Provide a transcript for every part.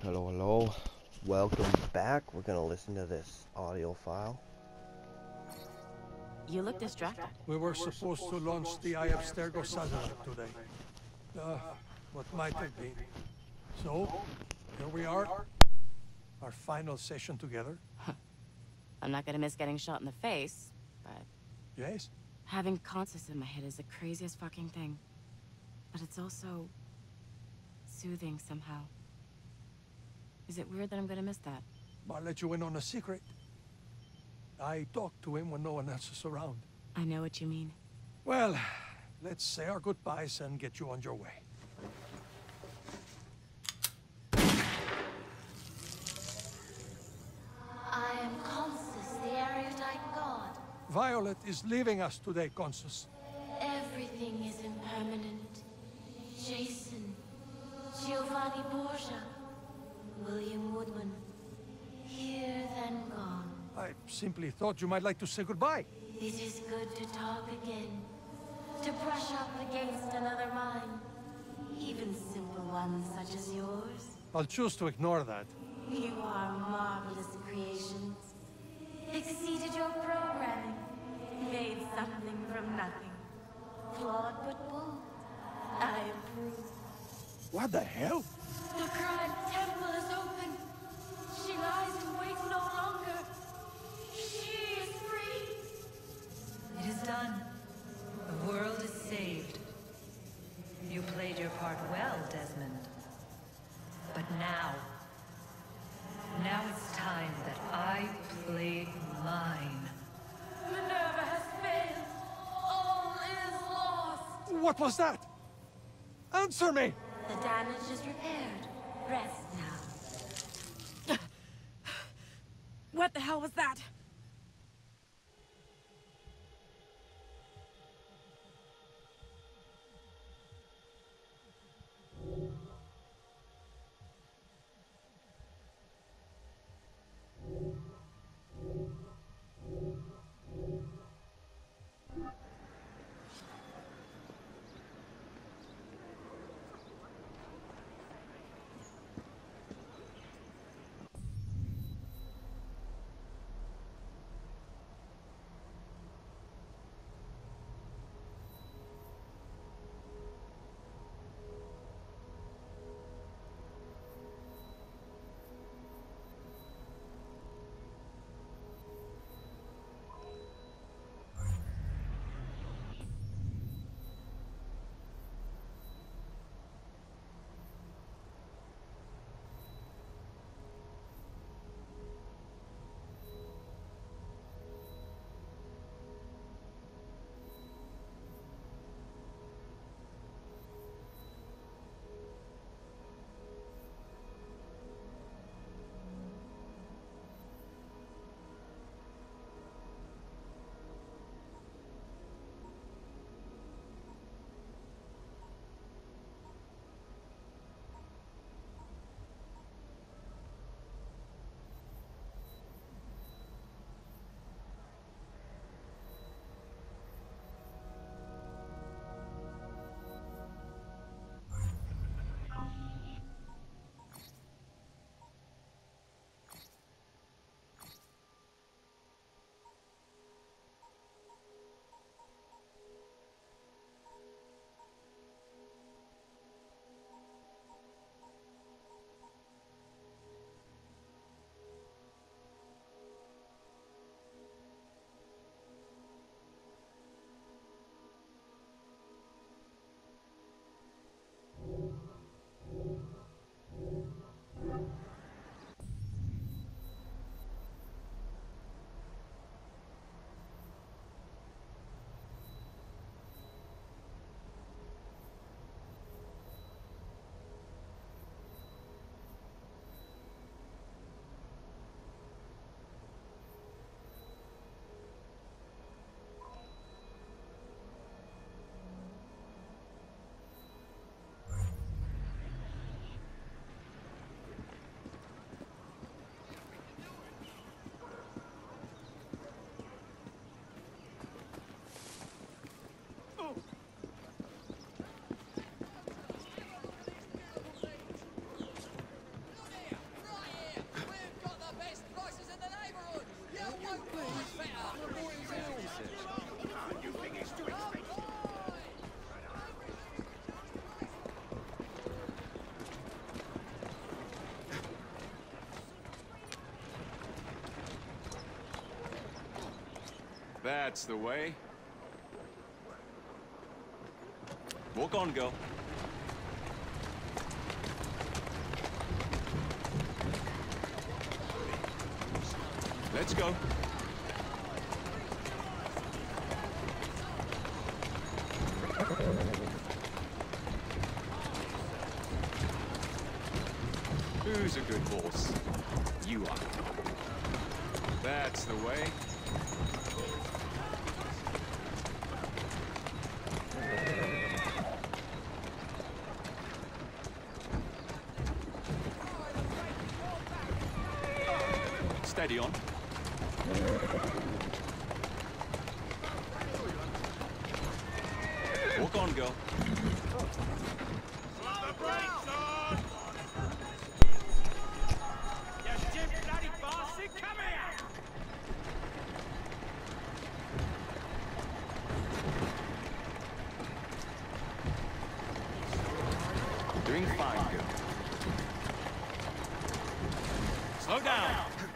Hello, hello. Welcome back. We're gonna listen to this audio file. You look distracted. We were supposed to launch the Eye of Stergo satellite today. What might have been. So, here we are. Our final session together. I'm not gonna miss getting shot in the face, but Yes? having Consus in my head is the craziest fucking thing. But it's also soothing somehow. Is it weird that I'm gonna miss that? I'll let you in on a secret. I talk to him when no one else is around. I know what you mean. Well, let's say our goodbyes and get you on your way. I am Consus, the erudite god. Violet is leaving us today, Consus. Everything is impermanent. Jason, Giovanni Borgia, William Woodman. Here then gone. I simply thought you might like to say goodbye. It is good to talk again. To brush up against another mind. Even simple ones such as yours. I'll choose to ignore that. You are marvelous creations. Exceeded your programming. Made something from nothing. Flawed but bold. I approve. What the hell? The Crime Temple is open. She lies in wait no longer. She is free. It is done. The world is saved. You played your part well, Desmond. But now it's time that I played mine. Minerva has failed. All is lost. What was that? Answer me! The damage is repaired. Rest now. What the hell was that? That's the way. Walk on, girl. Let's go. Who's a good horse? You are. That's the way. Steady on. Walk on, girl. Doing fine, girl. Slow down.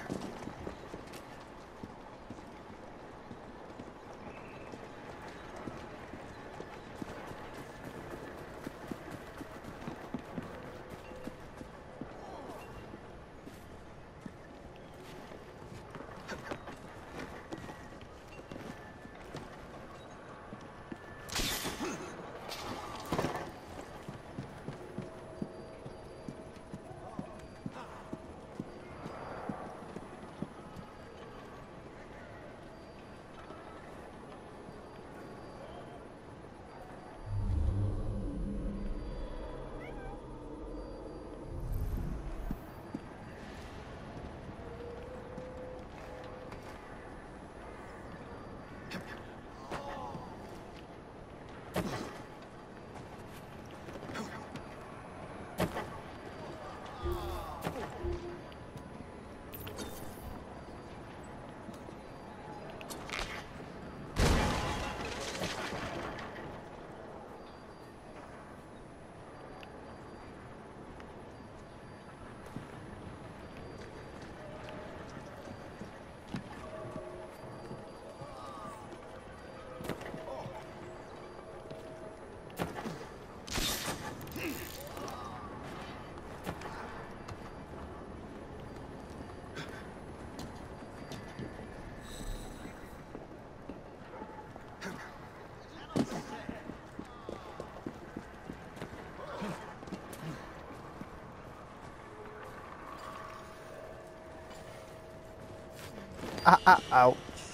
Ouch.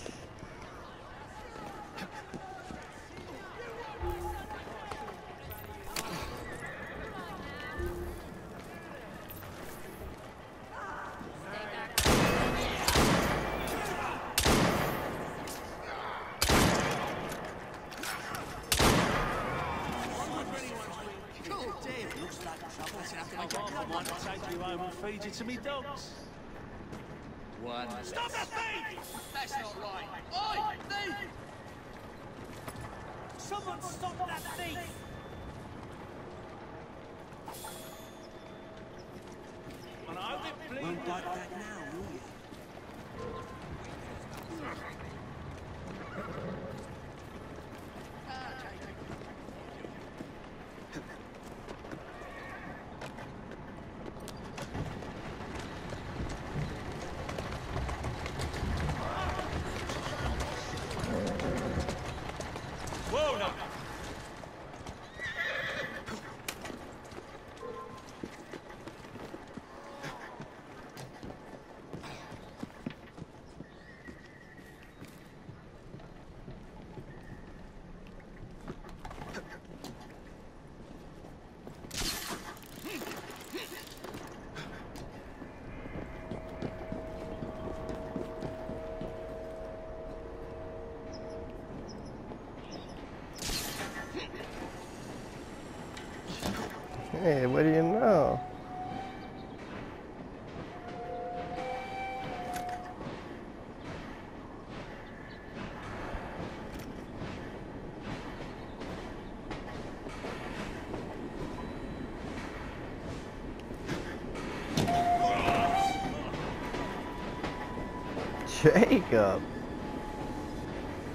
Feed you to me dogs. One. Stop that thing! That's not right. Oi, thief! Someone stop that thief! And I won't bite back now, will you? Whoa, no. Hey, what do you know? Jacob.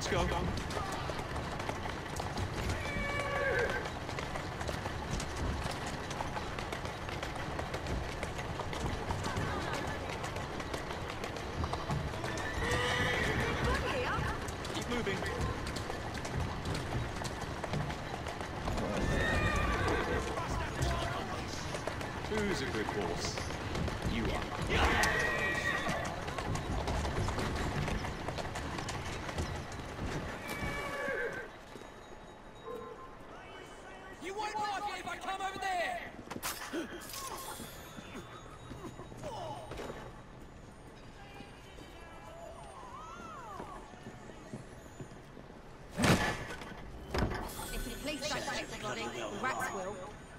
go. Keep moving. Who's a good horse? You are. You won't like it if I come over there! If the police don't take the body, the rats will.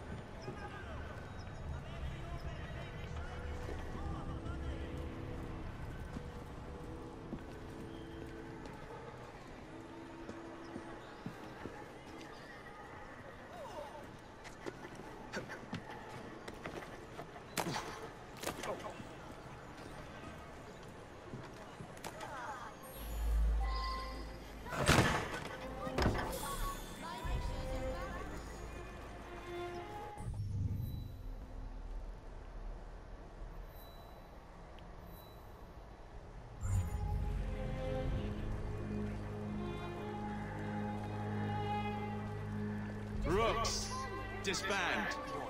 Rooks, disband.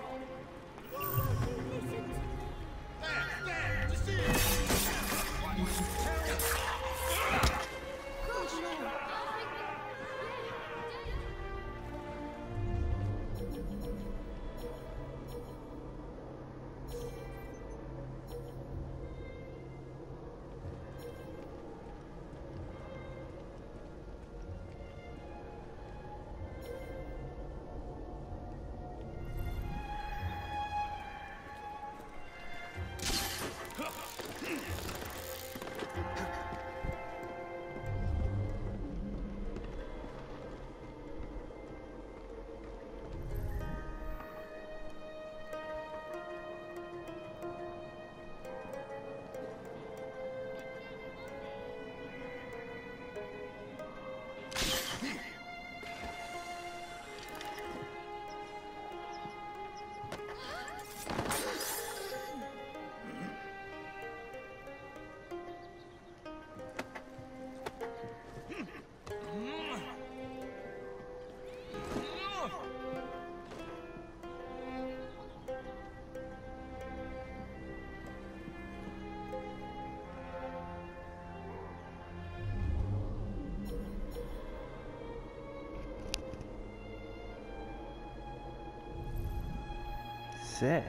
Six?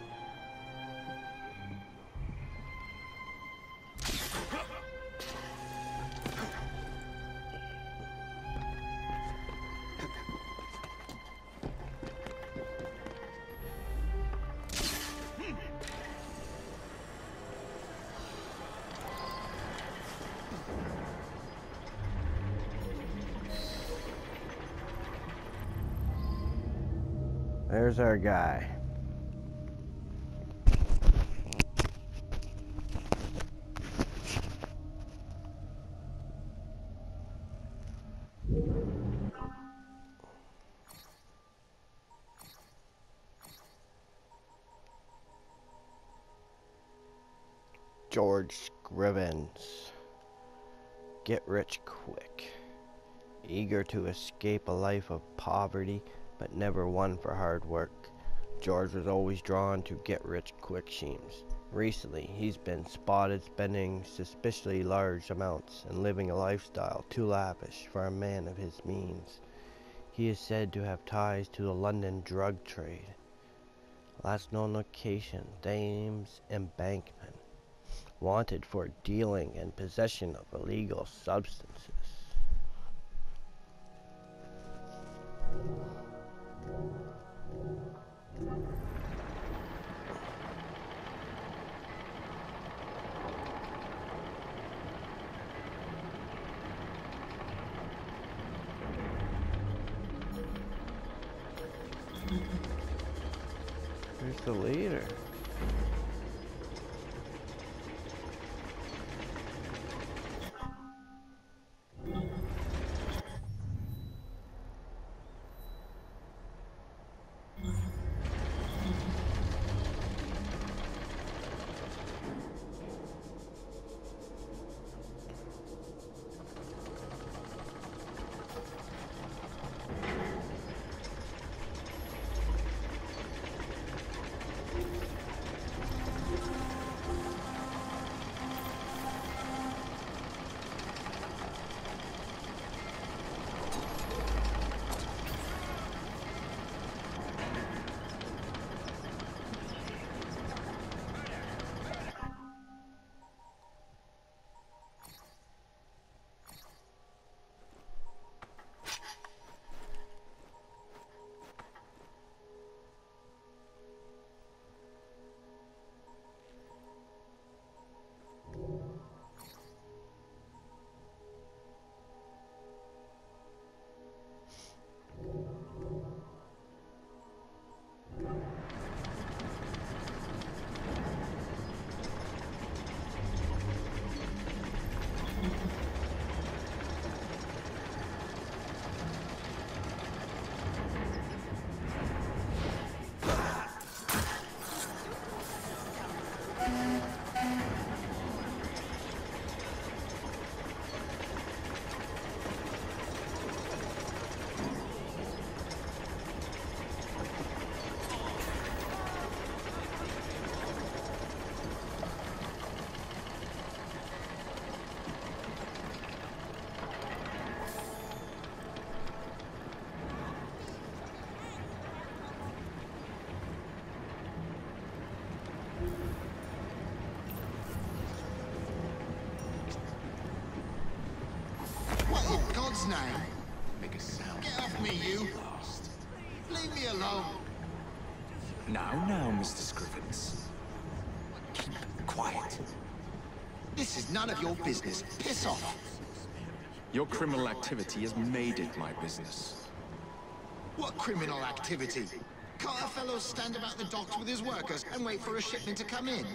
There's our guy. George Scrivens. Get rich quick. Eager to escape a life of poverty, but never one for hard work, George was always drawn to get-rich-quick schemes. Recently, he's been spotted spending suspiciously large amounts and living a lifestyle too lavish for a man of his means. He is said to have ties to the London drug trade. Last known location, Thames Embankment. Wanted for dealing and possession of illegal substances. Who's the leader? In God's name, Make a sound. get off me, you! Leave me alone! Now, Mr. Scrivens. Keep quiet. This is none of your business. Piss off! Your criminal activity has made it my business. What criminal activity? Can't a fellow stand about the docks with his workers and wait for a shipment to come in?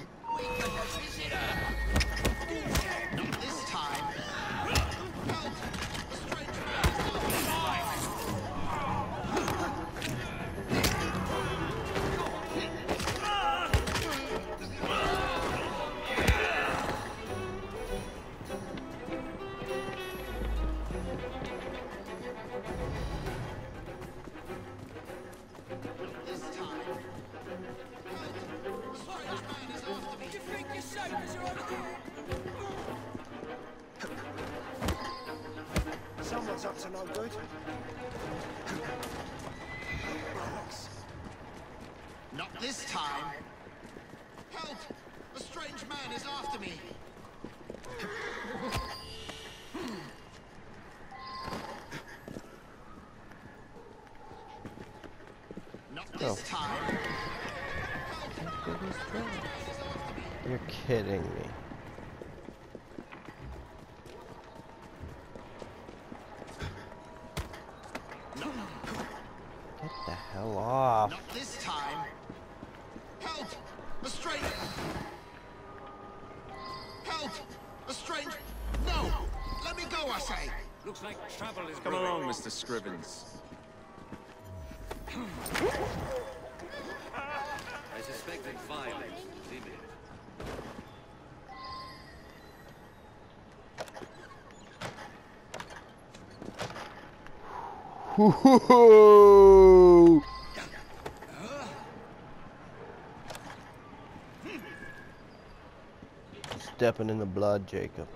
Not this time. Help! A strange Someone's up to no good. Not this time. Help! A strange man is after me. Not this time. You're kidding me. Get the hell off. Not this time. Help! A strange... Help! A strange... No! Let me go, I say! Looks like trouble is Come along, Mr. Scrivens. I suspected violence was imminent. Woo-hoo-hoo! Stepping in the blood, Jacob.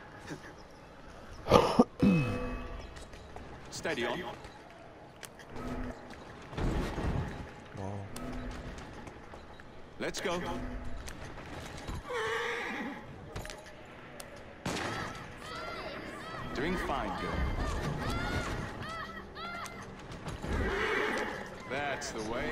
Steady on. Oh. Let's go. Doing fine, girl. That's the way.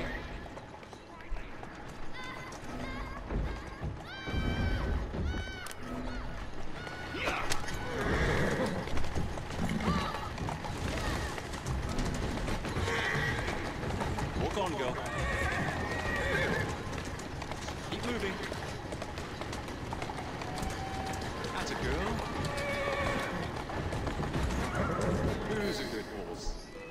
Walk on, girl. Keep moving. That's a girl. Who's a good horse?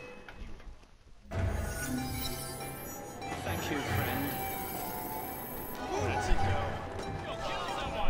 Thank you, friend. That's it, girl. You'll kill someone!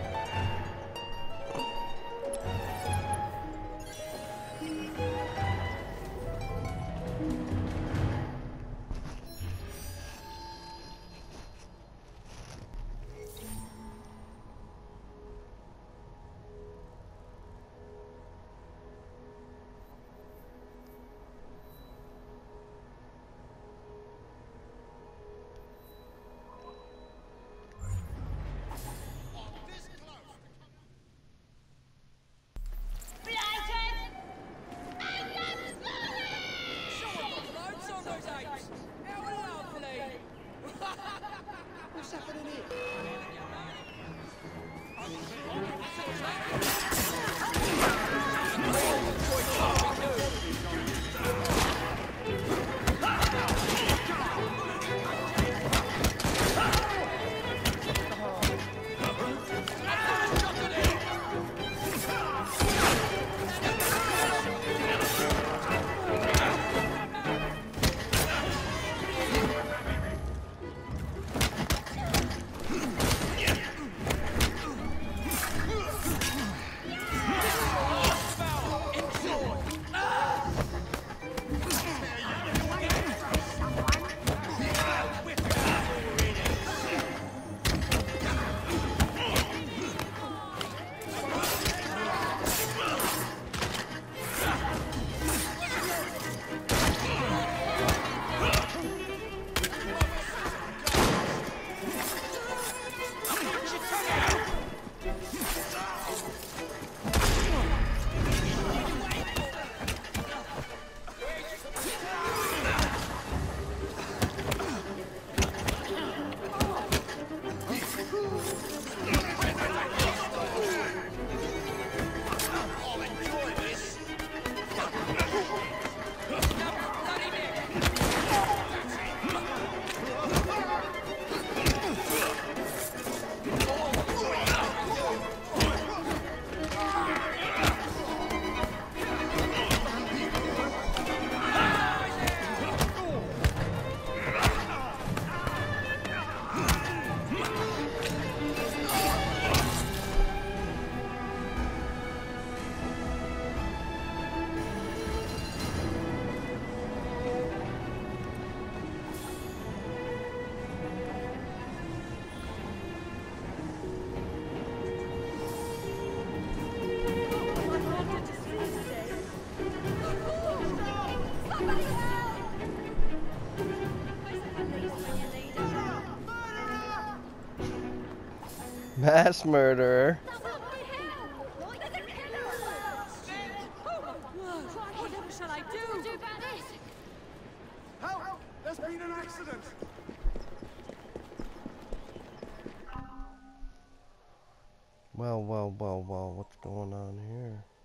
What's happening here? Mass murderer. Whatever shall I do? Help! There's been an accident! Well, what's going on here?